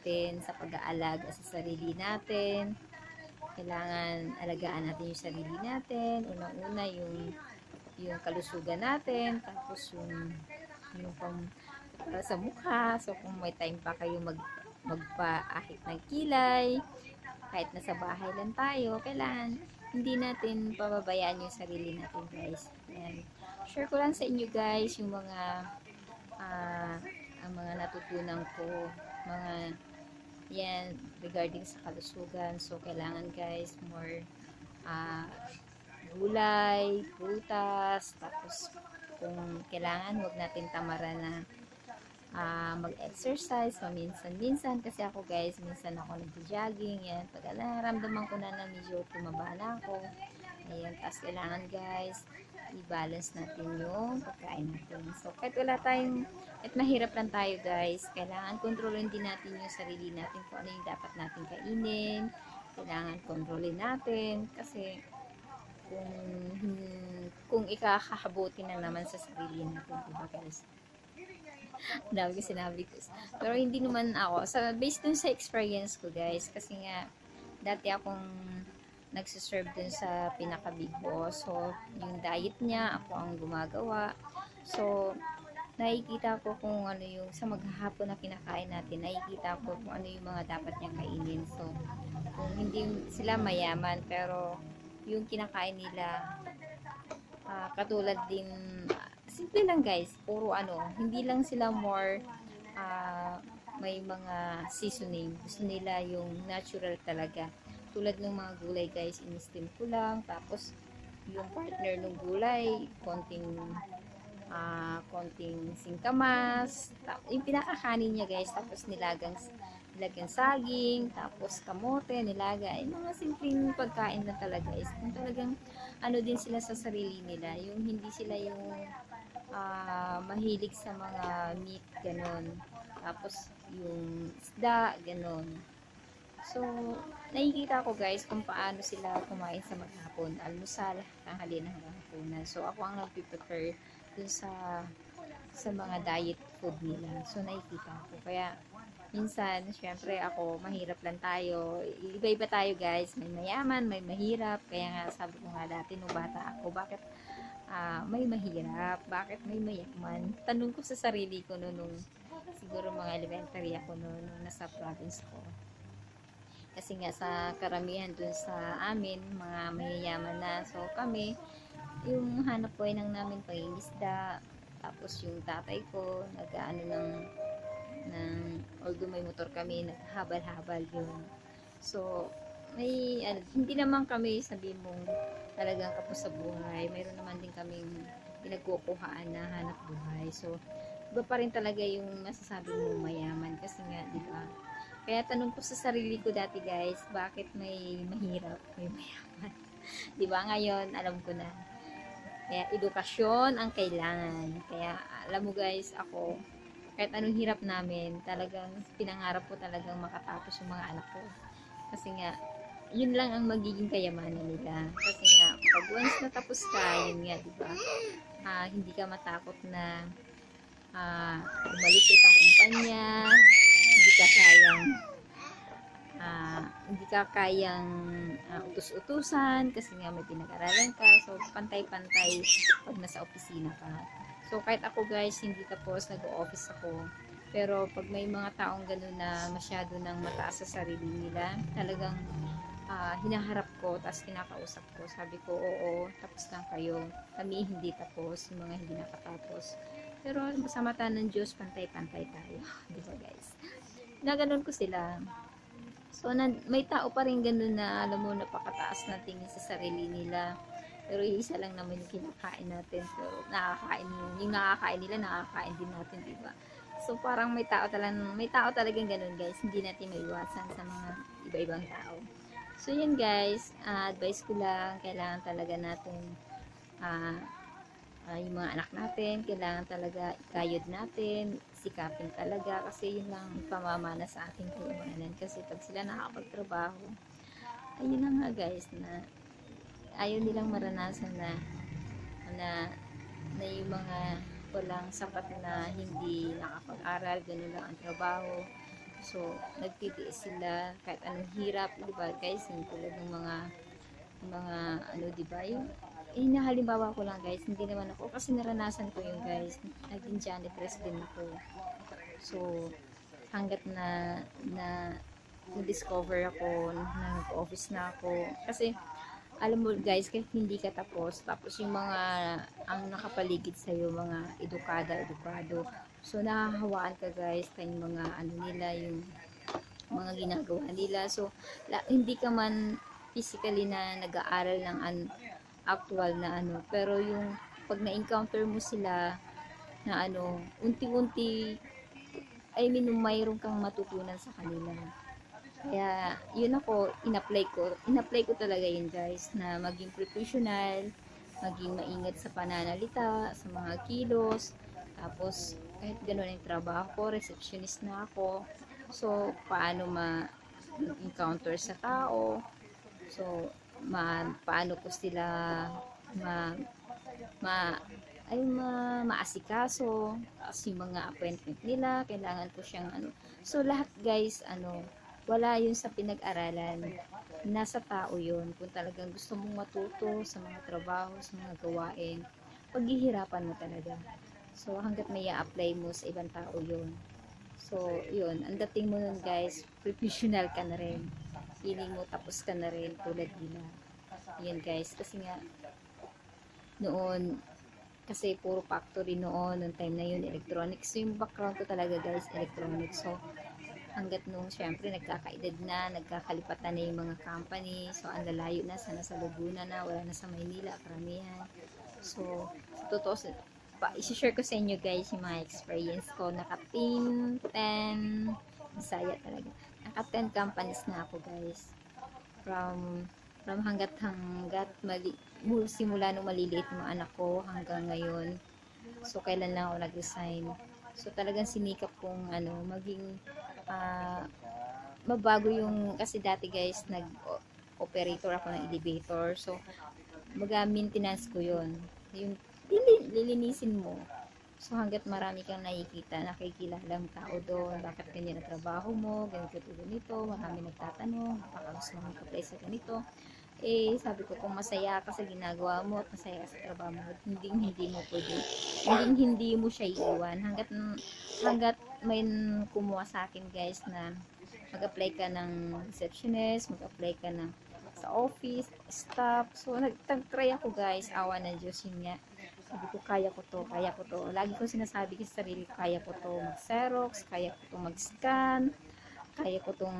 natin sa pag-aalaga sa sarili natin. Kailangan alagaan natin yung sarili natin. Unang-una yung kalusugan natin, tapos yung pang para sa mukha. So kung may time pa kayo magpaahit ng kilay, kahit nasa bahay lang tayo, kailangan hindi natin pababayaan yung sarili natin, guys. And share ko lang sa inyo, guys, yung mga uh, ang mga natutunan ko, mga yan regarding sa kalusugan. So kailangan, guys, more uh, gulay, prutas, tapos kung kailangan, huwag natin tamaran na mag-exercise paminsan-minsan, kasi ako, guys, minsan ako nag-jogging, yan, pag naramdaman ko na medyo tumaba na ako, ayan, tapos kailangan, guys, i-balance natin yung pagkain natin. So kahit wala tayong, kahit mahirap lang tayo, guys, kailangan kontrolin din natin yung sarili natin kung ano yung dapat natin kainin, kailangan kontrolin natin, kasi kung ikakahabuti na naman sa sarili natin, diba, guys? Dami ko sinabi ko. Pero hindi naman ako. Based dun sa experience ko, guys. Kasi nga, dati akong nagsiserve dun sa pinaka-big boss. So, yung diet niya, ako ang gumagawa. So, nakikita ko kung ano yung, sa maghahapon na kinakain natin, nakikita ko kung ano yung mga dapat niyang kainin. So, kung hindi sila mayaman, pero yung kinakain nila, katulad din, simple lang, guys, puro ano, hindi lang sila more may mga seasoning, gusto nila yung natural talaga, tulad ng mga gulay, guys, in-steam ko lang, tapos yung partner ng gulay, konting singkamas, yung pinakakanin niya, guys, tapos nilagang saging, tapos kamote, nilaga, ay mga simpleng pagkain na talaga, guys. Kung talagang ano din sila sa sarili nila, yung hindi sila yung mahilig sa mga meat, ganon. Tapos yung isda, ganon. So, nakikita ko, guys, kung paano sila kumain sa maghapon, almusal, tanghalian hanggang hapunan. So, ako ang nag-prepare dun sa mga diet food nila. So, nakikita ko. Kaya, minsan, syempre ako, mahirap lang tayo. Iba-iba tayo, guys. May mayaman, may mahirap. Kaya nga, sabi ko nga dati, nung bata ako, bakit may mahirap? Bakit may mayaman? Tanong ko sa sarili ko nung siguro mga elementary ako nung nasa province ko. Kasi nga sa karamihan dun sa amin, mga mayayaman na. So kami, yung hanap buhay nang namin pangingisda. Tapos yung tatay ko, nag-ano although may motor kami, naghabal-habal yun. So, hindi naman kami sabi mong talagang kapos sa buhay. Mayroon naman din kaming pinagkukuhaan na hanap buhay. So, iba pa rin talaga yung masasabi mo mayaman. Kasi nga, di ba? Kaya tanong ko sa sarili ko dati, guys, bakit may mahirap, may mayaman? Di ba? Ngayon, alam ko na. Kaya edukasyon ang kailangan. Kaya alam mo, guys, ako, kahit anong hirap namin, talagang pinangarap ko talagang makatapos yung mga anak ko. Kasi nga, yun lang ang magiging kayamanan nila. Kasi nga, pag once natapos ka, yun nga, di ba? Hindi ka matakot na umalis sa isang kumpanya, hindi ka kayang utus-utusan kasi nga may pinag-aralan ka. So, pantay-pantay pag nasa opisina ka. So, kahit ako, guys, hindi tapos, nag-o-office ako. Pero, pag may mga taong gano'n na masyado nang mataas sa sarili nila, talagang hinaharap ko, tapos kinakausap ko. Sabi ko, oo, tapos lang kayo. Kami hindi tapos, yung mga hindi nakatapos. Pero, sa mata ng Diyos, pantay-pantay tayo. Di ba, guys? Naganon ko sila. So, may tao pa rin ganun na, alam mo, napakataas na tingin sa sarili nila. Pero isa lang naman yung kinakain natin. Pero yung nakakain nila, nakakain din natin, diba? So, parang may tao talagang ganun, guys. Hindi natin maiwasan sa mga iba-ibang tao. So, yun, guys. Advice ko lang, kailangan talaga natin yung mga anak natin, kailangan talaga ikayod natin, sikapin talaga, kasi yun lang pamamana sa ating kayamanan. Kasi pag sila nakapagtrabaho, ayun na nga, guys, na ayaw nilang maranasan na yung mga walang sapat na hindi nakapag-aral, ganun lang ang trabaho. So, nagtitiis sila kahit anong hirap, di ba guys? Yung tulad ng mga ano, di ba? Yung, halimbawa ko lang guys, hindi naman ako, kasi naranasan ko yung guys, naging janitress din ako. So, hanggat na discover ako, nag-office na ako, kasi alam mo guys, kahit hindi ka tapos yung mga ang nakapaligid sa iyo, mga edukado, so nakahawaan ka guys kayong mga ano nila, yung mga ginagawa nila. So hindi ka man physically na nag-aaral ng actual na ano, pero yung pag na-encounter mo sila na ano, unti-unti, I mean, mayroon kang matutunan sa kanila. Kaya, yun ako, in-apply ko talaga yun guys, na maging professional, maging maingat sa pananalita, sa mga kilos, tapos, kahit gano'n yung trabaho ko, receptionist na ako, so, paano ma-encounter sa tao, so, paano ko sila ma, ma, maasikaso, tapos yung mga appointment nila, kailangan ko siyang ano, so, lahat guys, ano, wala yun sa pinag-aralan, nasa tao yun. Kung talagang gusto mong matuto sa mga trabaho, sa mga gawain, paghihirapan mo talaga. So hanggat may apply mo sa ibang tao yun. So yun, ang dating mo nun guys, professional ka na rin, feeling mo tapos ka na rin tulad nila. Yun guys, kasi nga noon, kasi puro factory noon, noong time na yun, electronics. So yung background ko talaga guys, electronics. So hanggat nung syempre nagkakaedad na, nagkakalipatan na yung mga company, so ang lalayo na, sana sa Laguna na, wala na sa Maynila, karamihan. So, sa totoo, isi-share ko sa inyo guys yung mga experience ko. Naka 10, Bisaya talaga. Naka 10 companies na ako guys. From hanggat simula nung maliliit yung anak ko hanggang ngayon. So, kailan lang ako nag-resign. So, talagang sinikap kong maging mabago yung, kasi dati guys nag-operator ako ng elevator, so maintenance ko yun, yung lilinisin mo. So hanggat marami kang nakikilalang tao doon, bakit ganyan ang trabaho mo, ganito tulad nito, marami nagtatanong, baka gusto mo mag-apply sa ganito. Sabi ko, kung masaya ka sa ginagawa mo at masaya ka sa trabaho mo, hindi mo pwede, hindi mo siya iiwan. Hanggat may kumuha sa akin guys na mag-apply ka ng receptionist, mag-apply ka ng sa office, staff. So, nag-try ako guys, awa ng Diyos, yun nga. Sabi ko, kaya ko to. Lagi ko sinasabi ko sa sarili, kaya ko to mag-xerox, kaya ko to mag-scan, kaya ko tong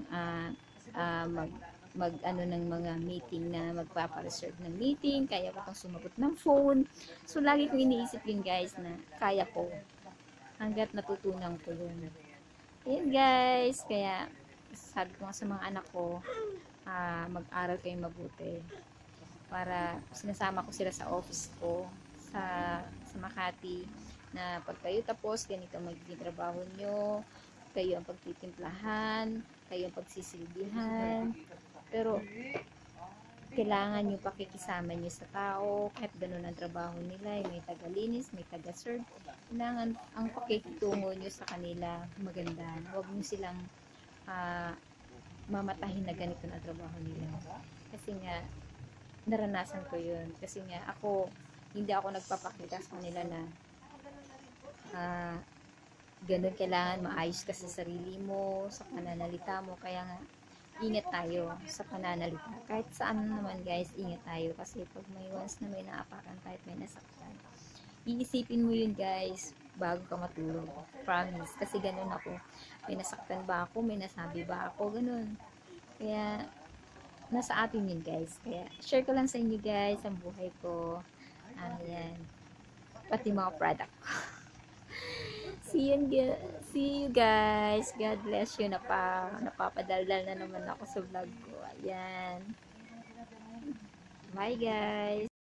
mag ng mga meeting na magpapa-reserve ng meeting, kaya ko tong sumagot ng phone. So, lagi ko iniisip yun guys na kaya ko hanggat natutunan ko yun. Ayan guys, kaya sabi ko nga sa mga anak ko, mag-aral kayo mabuti para sinasama ko sila sa office ko sa Makati, na pag kayo tapos, ganito magiging trabaho nyo, kayo ang pagtitimplahan, kayo ang pagsisilbihan, pero kailangan yung pakikisama nyo sa tao, kahit ganun ang trabaho nila, may taga-linis, may taga-serve, kailangan ang pakikitungo nyo sa kanila maganda, huwag nyo silang mamatahin na ganito na trabaho nila, kasi nga naranasan ko yun, kasi nga ako, hindi ako nagpapakita sa kanila na ganun, kailangan maayos ka sa sarili mo, sa pananalita mo, kaya nga ingat tayo sa pananalita. Kahit saan naman guys, ingat tayo. Kasi pag may once na may naapakan tayo, may nasaktan, iisipin mo yun guys, bago ka matulog. Promise. Kasi ganun ako. May nasaktan ba ako? May nasabi ba ako? Ganun. Kaya, nasa atin yun guys. Kaya, share ko lang sa inyo guys, ang buhay ko. Ayan. Pati mga product ko. See you guys. God bless you. Napapadaldal na naman ako sa vlog ko. Ayan. Bye guys.